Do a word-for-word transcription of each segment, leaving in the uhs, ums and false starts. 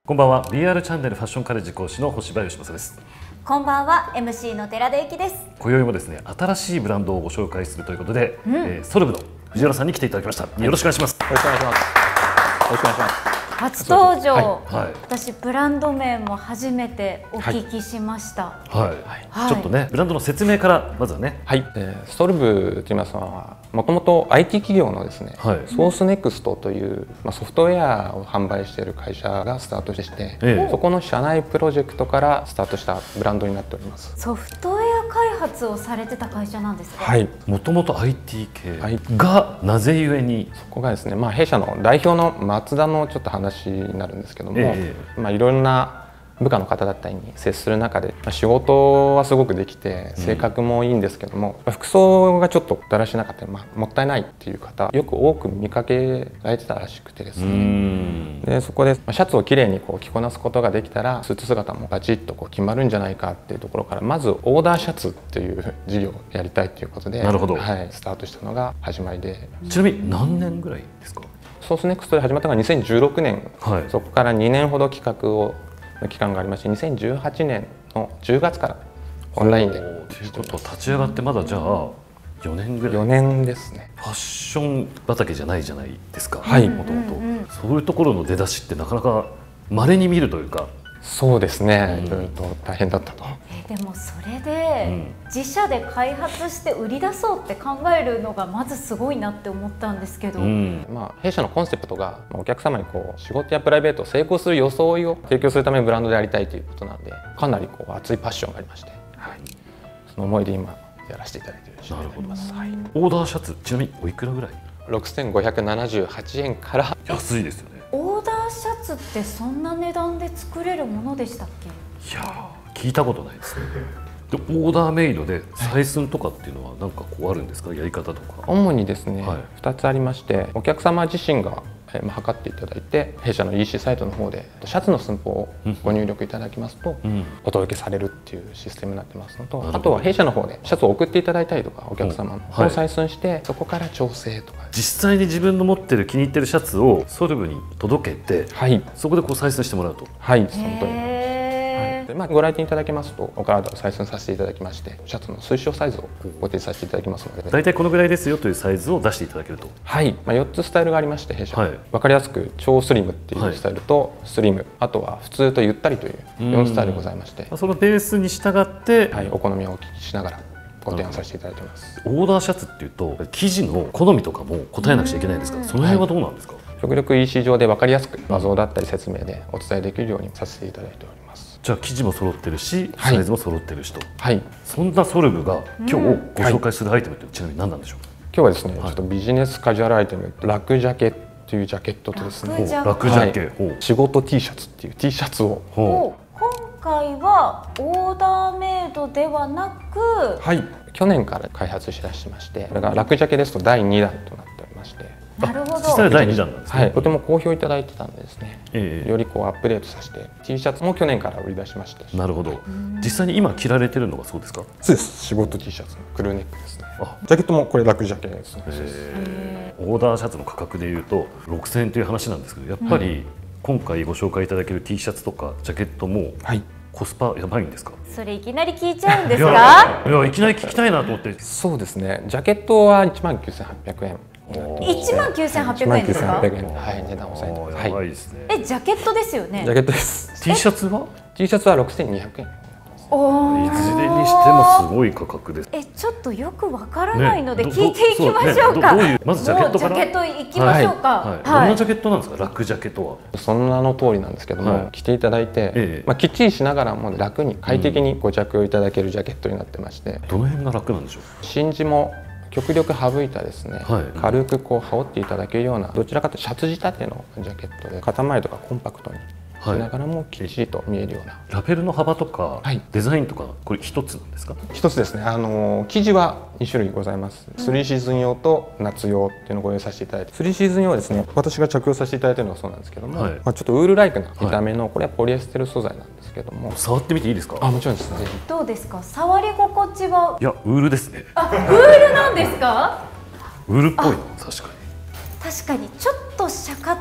こんばんは。 ビーアール チャンネルファッションカレッジ講師の星葉義正です。 こんばんは。 エムシー の寺田由紀です。 今宵もですね、新しいブランドをご紹介するということで、うん、えー、ソルブの藤原さんに来ていただきました。よろしくお願いします。 よろしくお願いします。よろしくお願いします。 初登場、はいはい、私ブランド名も初めてお聞きしました。 はい、はいはい、ちょっとね、ブランドの説明からまずはね。 はい、えー、ソルブと言いますのはもともと アイティー 企業のですね、はい、ソースネクストという、まあ、ソフトウェアを販売している会社がスタートして、ええ、そこの社内プロジェクトからスタートしたブランドになっております。 ソフトウェア開発をされてた会社なんですか？ はい、 もともと アイティー 系がなぜゆえに、 そこがですね、まあ、弊社の代表の松田のちょっと話になるんですけども、ええ、まあいろんな部下の方だったりに接する中で、まあ、仕事はすごくできて性格もいいんですけども、うん、服装がちょっとだらしなかった、まあ、もったいないっていう方よく多く見かけられてたらしくてですね、でそこでシャツをきれいにこう着こなすことができたらスーツ姿もバチッとこう決まるんじゃないかっていうところから、まずオーダーシャツっていう事業をやりたいということで、なるほど、はい、スタートしたのが始まりで。 ちなみに何年ぐらいですか？ ソースネクストで始まったのがにせんじゅうろくねん、はい、そこからにねんほど企画をの期間がありまして、にせんじゅうはちねんのじゅうがつからオンラインでちょっと立ち上がってまだじゃあよねんぐらい。 よねんですね。 ファッション畑じゃないじゃないですか。 はい、 もともとそういうところの出だしってなかなか稀に見るというか。 そうですね、いろいろと大変だったと。 えでもそれで自社で開発して売り出そうって考えるのがまずすごいなって思ったんですけど、うん、 まあ、弊社のコンセプトがお客様にこう仕事やプライベートを成功する装いを提供するためのブランドでありたいということなんで、かなりこう熱いパッションがありまして、はい、その思いで今やらせていただいている次第であります。はい、 オーダーシャツちなみにおいくらぐらい？ ろくせんごひゃくななじゅうはちえんから。 安いですよね。 オーダーシャツってそんな値段で作れるものでしたっけ？ いや聞いたことないですね。でオーダーメイドで採寸とかっていうのは何かこうあるんですか？やり方とか。 主にですね、はい、ふたつありまして、お客様自身が測っていただいて、弊社の イーシー サイトの方でシャツの寸法をご入力いただきますと、うん、お届けされるっていうシステムになってますのと、あとは弊社の方でシャツを送っていただいたりとか、お客様の方を採寸して、はい、そこから調整とか、 実際に自分の持ってる気に入ってるシャツをソルブに届けて、はい、そこでこう採寸してもらうと。 はい、その通りです。まあ、ご来店いただけますとお体を採寸させていただきまして、シャツの推奨サイズをご提示させていただきますので、 大体このぐらいですよというサイズを出していただけると。 はい、まあ、よっつスタイルがありまして、弊社、はい、分かりやすく超スリムっていうスタイルとスリム、はい、あとは普通とゆったりというよんスタイルございまして、 そのベースに従って、 はい、お好みをお聞きしながらご提案させていただいています。 オーダーシャツっていうと生地の好みとかも答えなくちゃいけないんですか？その辺はどうなんですか？はい、 極力 イーシー 上で分かりやすく画像だったり説明でお伝えできるようにさせていただいております。 じゃあ生地も揃ってるし、サイズも揃ってるしと、 はい、 そんなソルブが今日ご紹介するアイテムってちなみに何なんでしょうか？ 今日はですね、はい、ちょっとビジネスカジュアルアイテム、ラクジャケというジャケットとですね、 ラクジャケ、はい、 仕事 T シャツっていう T シャツを、 今回はオーダーメイドではなく、 はい、去年から開発しだしまして、これがラクジャケですとだいにだんとなっておりまして。 なるほど。 実際はだいにだんなんですね。 はい、とても好評いただいてたんでですね、ええ、よりこうアップデートさせて T シャツも去年から売り出しました。 なるほど。実際に今着られてるのがそうですか？ そうです。仕事 T シャツのクルーネックですね。ジャケットもこれラクジャケですね。 オーダーシャツの価格でいうとろくせんえんという話なんですけど、やっぱり今回ご紹介いただける T シャツとかジャケットもコスパやばいんですか？ それいきなり聞いちゃうんですか？ いやいきなり聞きたいなと思って。 そうですね。ジャケットはいちまんきゅうせんはっぴゃくえん。 いちまんきゅうせんはっぴゃくえんですか？ はい、値段を抑えてます。 やばいですね。 え、ジャケットですよね？ ジャケットです。 T シャツは ？T シャツはろくせんにひゃくえん。 いずれにしてもすごい価格です。 え、ちょっとよくわからないので聞いていきましょうか。 まずジャケットから。 ジャケットいきましょうか。 どんなジャケットなんですか？ラクジャケとは。 その名の通りなんですけども、着ていただいて、まあきっちりしながらも楽に快適にご着用いただけるジャケットになってまして。 どの辺が楽なんでしょう？ 真地も極力省いたですね、はい、軽くこう羽織っていただけるような、どちらかというとシャツ仕立てのジャケットで、肩周りとかコンパクトにしながらもきっちりと見えるような、はい、 ラベルの幅とか、はい、デザインとかこれ一つなんですか？ 一つですね。あの生地はにしゅるいございます。スリーシーズン用と夏用っていうのをご用意させていただいて、スリーシーズン用はですね、私が着用させていただいているのはそうなんですけども、はい、まあちょっとウールライクな見た目の、これはポリエステル素材なんですけども、 触ってみていいですか？ あ、もちろんですね。 どうですか？触り心地は？ いや、ウールですね。 あ、ウールなんですか？ ウールっぽいの、確かに。 確かにちょっとシャカッ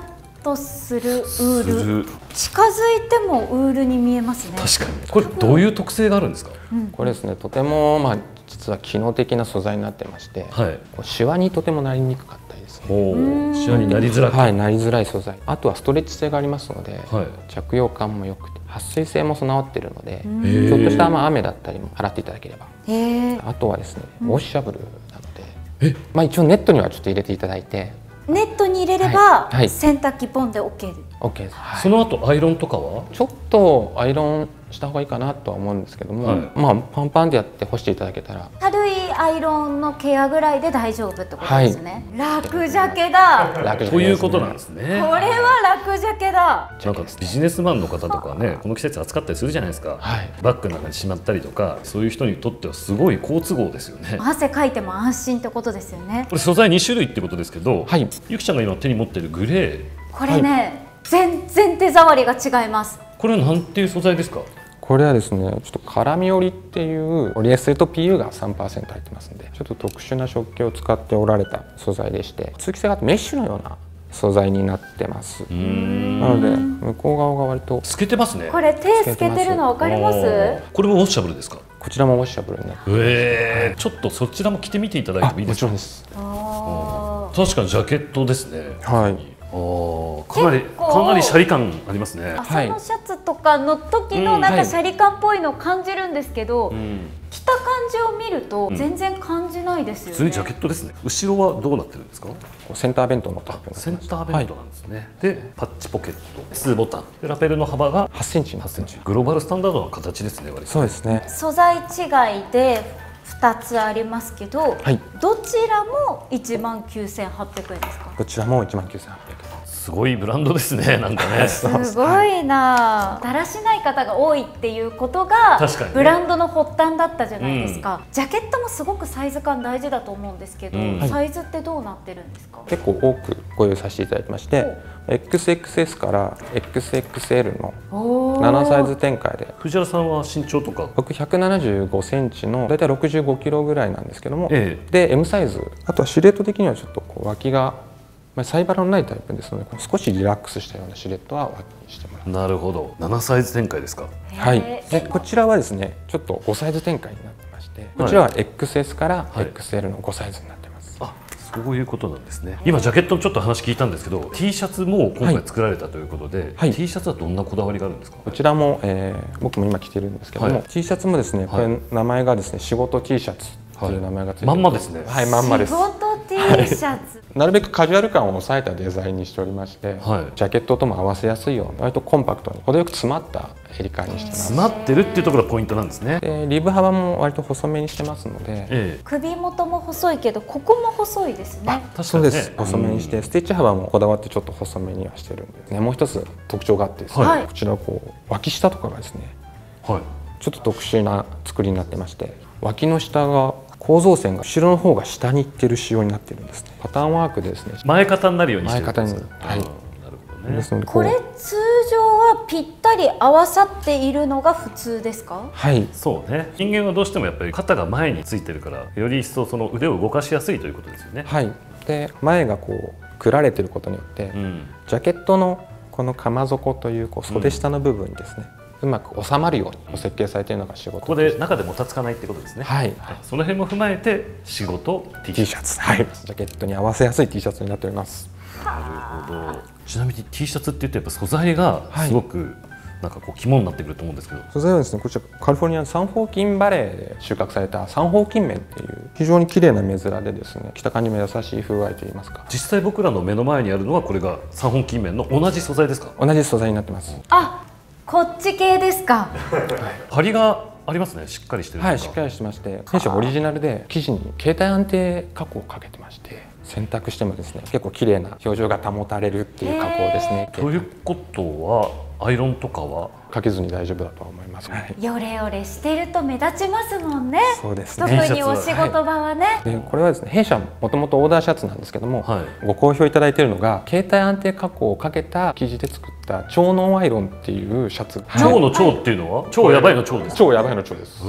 とするウール、近づいてもウールに見えますね。 確かに。これどういう特性があるんですか？ うん、これですね、とてもまあ実は機能的な素材になってまして、はい、シワにとてもなりにくかったりですね。 シワになりづらい、 はい、なりづらい素材。あとはストレッチ性がありますので、はい、着用感も良くて、撥水性も備わっているので、ちょっとしたまあ雨だったりも洗っていただければ。あとはですね、ウォッシャブルなので、まあ一応ネットにはちょっと入れていただいて。 ネットに入れれば、はいはい、洗濯機ポンで オーケー で。 オーケー です。はい、 その後アイロンとかは？ ちょっとアイロンした方がいいかなとは思うんですけども、はい、まあパンパンでやって干していただけたら。 軽いアイロンのケアぐらいで大丈夫ってことですね。はい、楽ジャケだ。 楽ということなんですね。 これは楽ジャケだ。 なんかビジネスマンの方とかね、この季節暑かったりするじゃないですか。はい、バッグの中にしまったりとか、そういう人にとってはすごい好都合ですよね。 汗かいても安心ってことですよね。 これ素材に種類ってことですけど、はい、ゆきちゃんが今手に持ってるグレー。 これね、はい、全然手触りが違います。 これはなんていう素材ですか？ これはですね、ちょっと絡み織りっていうポリエステルと ピーユー が さんパーセント 入ってますんで、ちょっと特殊な食器を使っておられた素材でして、通気性があってメッシュのような素材になってます。なので向こう側が割と透けてますね。 これ手透けてるの分かります？ これもウォッシャブルですか？ こちらもウォッシャブルになってます。 ええ、ちょっとそちらも着てみていただいてもいいですか？ もちろんです。 確かにジャケットですね。 はい。 かなりかなりシャリ感ありますね。 朝のシャツとかの時のなんかシャリ感っぽいのを感じるんですけど、うん、着た感じを見ると全然感じないですよね。 普通にジャケットですね。後ろはどうなってるんですか？ センターベントのタイプ。 センターベントなんですね。はい、でパッチポケット、ツーボタン、でラペルの幅がはちセンチ。 はちセンチ。グローバルスタンダードな形ですね。割と。 そうですね。 素材違いでふたつありますけど、はい、どちらもいちまんきゅうせんはっぴゃくえんですか？ こちらもいちまんきゅうせんはっぴゃくえん。 すごいブランドですね。なんかね。 すごいな。だらしない方が多いっていうことが、ね、ブランドの発端だったじゃないですか。うん、ジャケットもすごくサイズ感大事だと思うんですけど、うん、サイズってどうなってるんですか？ 結構多くご用意させていただいてまして、エックスエックスエス から エックスエックスエル のななサイズ展開で。 藤原さんは身長とか？ 僕ひゃくななじゅうごセンチのだいたいろくじゅうごキロぐらいなんですけども、ええ、で エム サイズ。あとはシルエット的にはちょっとこう脇がサイバラのないタイプですので、少しリラックスしたようなシルエットは脇にしてもらう。 なるほど。ななサイズ展開ですか？ はい。でこちらはですね、ちょっとごサイズ展開になってまして、こちらは エックスエス から エックスエル のごサイズになってます。 はい、あ、そういうことなんですね。今ジャケットのちょっと話聞いたんですけど、T シャツも今回作られたということで、はい、T シャツはどんなこだわりがあるんですか？ こちらも、えー、僕も今着てるんですけども、はい、T シャツもですね、これ名前がですね、仕事 T シャツという名前がついて、 まんまですね。 はい、まんまです。 仕事 T シャツ。 なるべくカジュアル感を抑えたデザインにしておりまして、はい、ジャケットとも合わせやすいような割とコンパクトに程よく詰まった襟感にしてます。 詰まってるっていうところがポイントなんですね。 でリブ幅も割と細めにしてますので、ええ、首元も細いけどここも細いですね。 確かにそうです。細めにして、ステッチ幅もこだわってちょっと細めにはしてるんですね。もう一つ特徴があってですね、はい、こちらこう脇下とかがですね、はい、ちょっと特殊な作りになってまして、脇の下が構造線が後ろの方が下に行ってる仕様になってるんですね。パターンワークでですね、 前型になるようにしてるんですか？ 前型に、はい。なるほどね。ですのでこれ通常はぴったり合わさっているのが普通ですか？ はい。 そうね。人間はどうしてもやっぱり肩が前についてるから、より一層その腕を動かしやすいということですよね。 はい。で前がこうくられてることによって、うん、ジャケットのこの鎌底というこう袖下の部分にですね、うん、うまく収まるようにご設計されているのが仕事。 ここで中でもたつかないってことですね。はい。その辺も踏まえて仕事 T シャツ。 はい。ジャケットに合わせやすい T シャツになっております。 なるほど。ちなみに T シャツって言うとやっぱ素材がすごくなんかこう肝になってくると思うんですけど、 素材はですね、こちらカリフォルニアのサンホーキンバレーで収穫されたサンホーキン綿っていう非常に綺麗な目面でですね、着た感じも優しい風合いといいますか。 実際僕らの目の前にあるのはこれがサンホーキン綿の同じ素材ですか？ 同じ素材になってます。 あ、こっち系ですか。 張りがありますね。しっかりしてる。 はい、しっかりしてまして、弊社オリジナルで生地に携帯安定加工をかけてまして、洗濯してもですね、結構綺麗な表情が保たれるっていう加工ですね。 ということはアイロンとかはかけずに大丈夫だと思います。はい、 ヨレヨレしてると目立ちますもんね。 そうですね。 特にお仕事場はね。 はい、でこれはですね、弊社もともとオーダーシャツなんですけども、はい、ご好評いただいているのが携帯安定加工をかけた生地で作った超ノンアイロンっていうシャツ。 超の超っていうのは、はい、超やばいの超です。 超やばいの超です。うん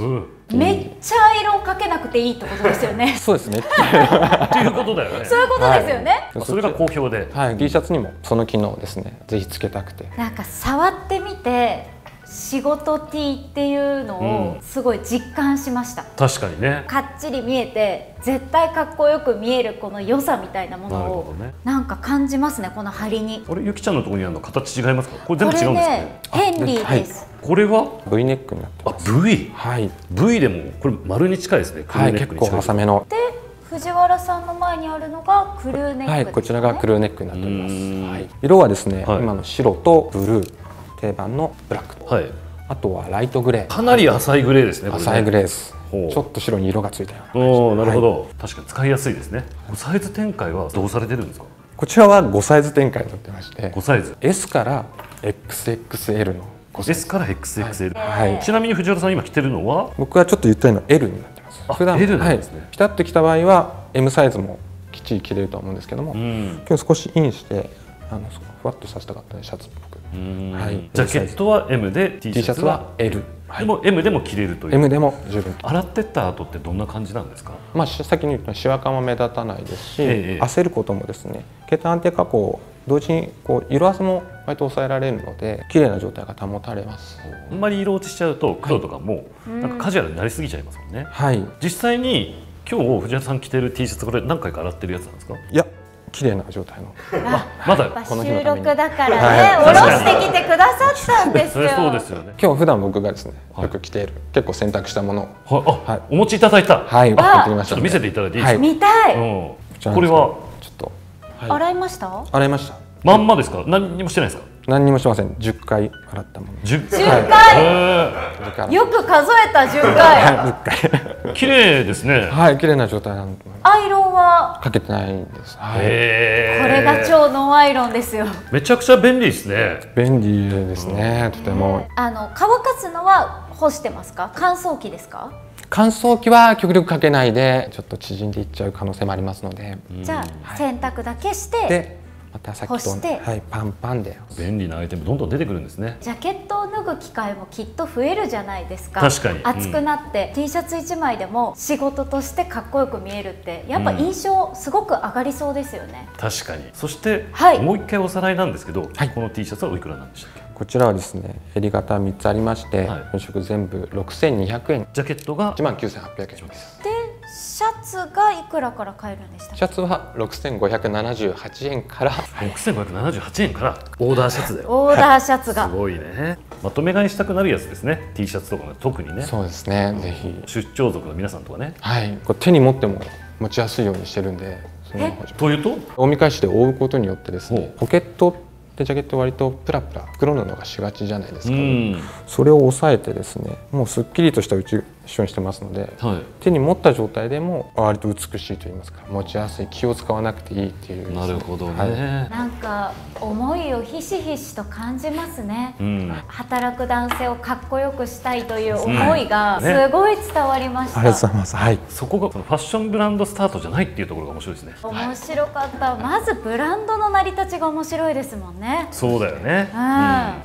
めっちゃアイロンかけなくていいってことですよね。 そうですね。 っていうことだよね。 そういうことですよね。 はい、それが好評で、 はい、T シャツにもその機能をですね、ぜひつけたくて。 なんか触ってみて仕事 T っていうのをすごい実感しました。うん、 確かにね。 かっちり見えて絶対かっこよく見えるこの良さみたいなものをなんか感じますね、この張りに。 あれ、ゆきちゃんのところにあるの形違いますか？これ全部違うんですね。 ヘンリーです。 これは V ネックになってます。 あ、V。 はい。 V でもこれ丸に近いですね。 はい、結構浅めの。 で、藤原さんの前にあるのがクルーネックですね。はい、 こちらがクルーネックになっております。はい。色はですね、今の白とブルー、定番のブラックと。はい。あとはライトグレー。 かなり浅いグレーですね。 浅いグレーです。ちょっと白に色がついたような。 おお、なるほど。確かに使いやすいですね。サイズ展開はどうされてるんですか？ こちらはごサイズ展開になってまして。 ごサイズ。 S から エックスエックスエル の。 S から エックスエックスエル。 はい。 ちなみに藤原さん今着てるのは？ 僕はちょっと言ったような L になってます。 普段 L なんですね。 ピタッと着た場合は エム サイズもきっちり着れると思うんですけども、今日少しインしてあのふわっとさせたかったのでシャツっぽく。 はい。ジャケットは エム で T シャツは エル。でも エム でも着れるという。 エム でも十分。 洗ってった後ってどんな感じなんですか？ まあ先に言ったシワ感は目立たないですし、ええ、焦ることもですね、毛単安定加工同時にこう色あせも割と抑えられるので綺麗な状態が保たれます。 あんまり色落ちしちゃうと黒とかもなんかカジュアルになりすぎちゃいますもんね。 はい。 実際に今日藤原さん着てる T シャツこれ何回か洗ってるやつなんですか？ いや。綺麗な状態の。 まだこの収録だからね、おろしてきてくださったんですよ。 そうですよね。 今日普段僕がですね、よく着ている結構選択したものを、 はい、お持ちいただいた。 はい、持ってきました。 ちょっと見せていただいていいですか？ 見たい。 これはちょっと洗いました？ 洗いました。 まんまですか？何にもしてないですか？ 何にもしません。じゅっかい洗ったもの。 じゅっかい。よく数えたじゅっかい。 綺麗ですね。 はい、綺麗な状態なんで。 アイロンはかけてないんです。 これが超ノンアイロンですよ。 めちゃくちゃ便利ですね。 便利ですね。とても。 あの乾かすのは干してますか？乾燥機ですか？ 乾燥機は極力かけないでちょっと縮んでいっちゃう可能性もありますので。 じゃあ洗濯だけして。 でまたさっきとはいパンパンで便利なアイテムどんどん出てくるんですね。 ジャケットを脱ぐ機会もきっと増えるじゃないですか。 確かに暑くなって、うん、T シャツいちまいでも仕事としてかっこよく見えるってやっぱ印象すごく上がりそうですよね。 うん、確かに。そして、 はい、 もう一回おさらいなんですけど、はい、この T シャツはおいくらなんでしたっけ？ こちらはですね、襟型みっつありまして、よんしょく全部ろくせんにひゃくえん。 ジャケットがいちまんきゅうせんはっぴゃくえんです。 でシャツがいくらから買えるんでしたっけ？ シャツはろくせんごひゃくななじゅうはちえんからろくせんごひゃくななじゅうはちえんからオーダーシャツでオーダーシャツがすごいね。まとめ買いしたくなるやつですね。 T シャツとか特にね。 そうですね。ぜひ出張族の皆さんとかね。 はい。こう手に持っても持ちやすいようにしてるんで。 というと大見返しで覆うことによってですね、ポケットでジャケット割とプラプラ袋布がしがちじゃないですか、ね、それを抑えてですね、もうすっきりとした内ションしてますので、はい、手に持った状態でも割と美しいと言いますか、持ちやすい、気を使わなくていいっていう、ね、 なるほどね、 はい、なんか思いをひしひしと感じますね、うん、働く男性をかっこよくしたいという思いがすごい伝わりました、 うんね、ありがとうございます、はい、 そこがそのファッションブランドスタートじゃないっていうところが面白いですね。 面白かった、まずブランドの成り立ちが面白いですもんね。 そうだよね、 うん、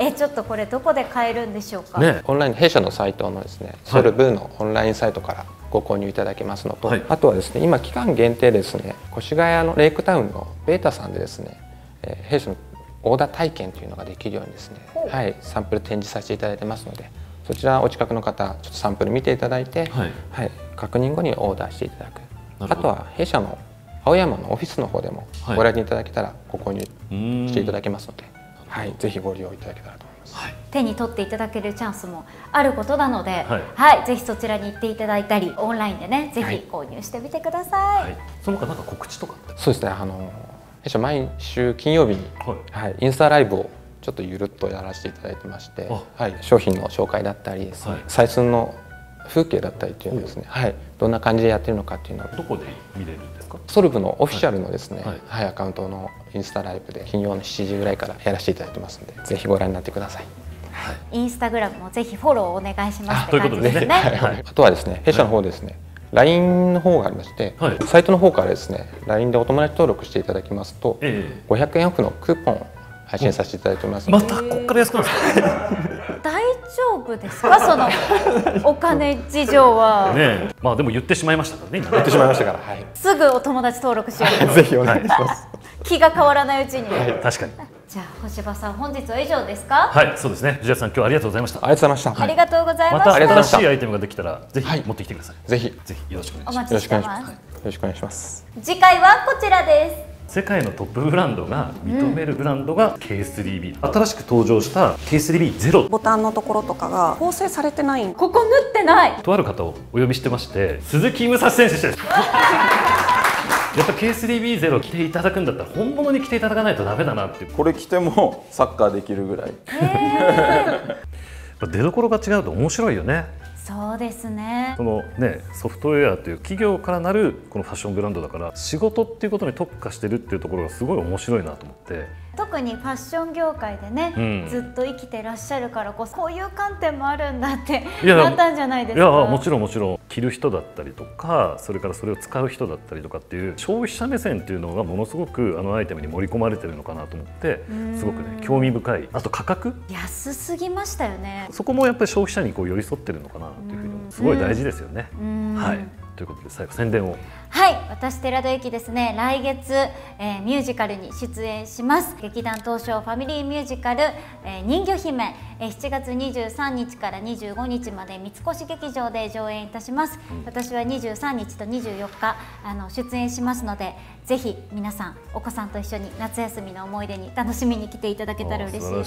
えちょっとこれどこで買えるんでしょうか。 ね、オンライン弊社のサイトのですね、ソルブーのオンラインサイトからご購入いただけますのと、はい、あとはですね、今期間限定ですね、越谷のレイクタウンのベータさんでですね、えー、弊社のオーダー体験というのができるようにですね、はい、サンプル展示させていただいてますので、そちらお近くの方ちょっとサンプル見ていただいて、はいはい、確認後にオーダーしていただく。あとは弊社の青山のオフィスの方でもご来店いただけたらご購入していただけますので、はい、ぜひご利用いただけたらと思います。はい、 手に取っていただけるチャンスもあることなので、はい、はい、ぜひそちらに行っていただいたり、オンラインでね、ぜひ購入してみてください。はい、 その他なんか告知とかって？ そうですね、あの弊社毎週金曜日に、はいはい、インスタライブをちょっとゆるっとやらせていただいてまして、はい、商品の紹介だったりですね、はい、採寸の風景だったりっていうのですね、はい、どんな感じでやってるのかっていうのをどこで見れるんですか？ ソルブのオフィシャルのですね、はいはいはい、アカウントのインスタライブで金曜のしちじぐらいからやらせていただいてますので、ぜひご覧になってください。 はい、インスタグラムもぜひフォローお願いしますって感じですね。 あとはですね、弊社の方ですね、ライン の方がありまして、はい、サイトの方からですね ライン でお友達登録していただきますと、ええ、ごひゃくえんオフのクーポンを配信させていただいておりますので。 またここから安くなるんですか？ 大丈夫ですかそのお金事情は。 ね、まあでも言ってしまいましたからね。 言ってしまいましたから、はい、 すぐお友達登録しよう。 ぜひお願いします。 気が変わらないうちに。 はい、確かに。 じゃあ星葉さん、本日は以上ですか。 はい、そうですね。藤田さん、今日はありがとうございました。 ありがとうございました。 ありがとうございました。 また新しいアイテムができたら、ぜひ持ってきてください。 ぜひ、 ぜひよろしくお願いします。 お待ちしてます。 よろしくお願いします。 次回はこちらです。 世界のトップブランドが認めるブランドが ケースリービー、うん、新しく登場した ケースリービーゼロ、 ボタンのところとかが縫製されてない。 ここ縫ってない。 とある方をお呼びしてまして、鈴木武蔵選手です。やっぱ ケースリービーゼロ 着ていただくんだったら本物に着ていただかないとダメだなっていう。 これ着てもサッカーできるぐらい。 出所が違うと面白いよね。 そうですね。 そのね、ソフトウェアという企業からなるこのファッションブランドだから、仕事っていうことに特化してるっていうところがすごい面白いなと思って。 特にファッション業界でね、うん、ずっと生きてらっしゃるからこそ、こういう観点もあるんだってなったんじゃないですか。 いや、もちろんもちろん着る人だったりとか、それからそれを使う人だったりとかっていう消費者目線っていうのがものすごくあのアイテムに盛り込まれてるのかなと思って、すごくね興味深い。あと価格安すぎましたよね。 そこもやっぱり消費者にこう寄り添ってるのかなというふうにすごい大事ですよね。はい、ということで最後宣伝を。 はい、私寺田由紀ですね、来月、えー、ミュージカルに出演します。劇団東証ファミリーミュージカル、えー、人魚姫、えー、しちがつにじゅうさんにちからにじゅうごにちまで三越劇場で上演いたします。うん、私はにじゅうさんにちとにじゅうよっかあの出演しますので、ぜひ皆さんお子さんと一緒に夏休みの思い出に楽しみに来ていただけたら嬉しいです。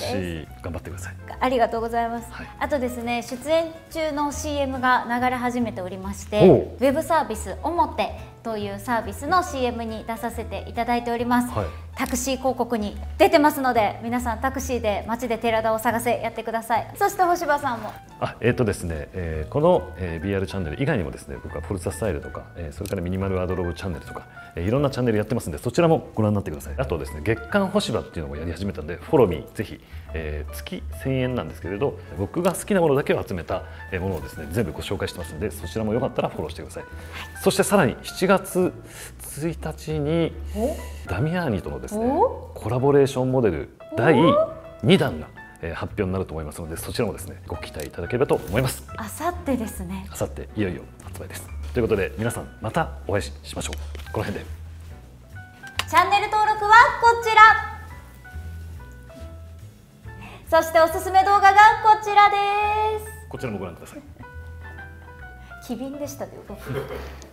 頑張ってください。 ありがとうございます。はい、あとですね、出演中の シーエム が流れ始めておりまして、ウェブサービスおもてというサービスの シーエム に出させていただいております。はい、タクシー広告に出てますので、皆さんタクシーで街で寺田を探せやってください。そして星葉さんも。 あ、えっ、ー、とですね、えー、この、えー、ビーアール チャンネル以外にもですね、僕はフォルツァスタイルとか、えー、それからミニマルワードローブチャンネルとか、えー、いろんなチャンネルやってますんで、そちらもご覧になってください。あとですね、月刊星葉っていうのもやり始めたんで、フォローミーぜひ、えー、月せんえんなんですけれど、僕が好きなものだけを集めたものをですね、全部ご紹介してますんで、そちらもよかったらフォローしてください。はい、そしてさらにしちがつついたちにダミアーニとのですねコラボレーションモデルだいにだんが発表になると思いますので、そちらもですねご期待いただければと思います。 あさってですね。 あさっていよいよ発売です。ということで皆さんまたお会いしましょう。この辺で。 チャンネル登録はこちら。そしておすすめ動画がこちらです。 こちらもご覧ください。 機敏でしたね、動き。